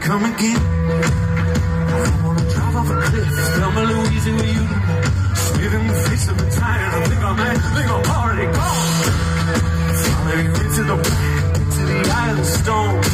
come again. I don't wanna drive off a cliff. Tell me, Louise, who you spit in the face of the tire. I think I'm already gone. Follow you into the black, into the eye of the storm.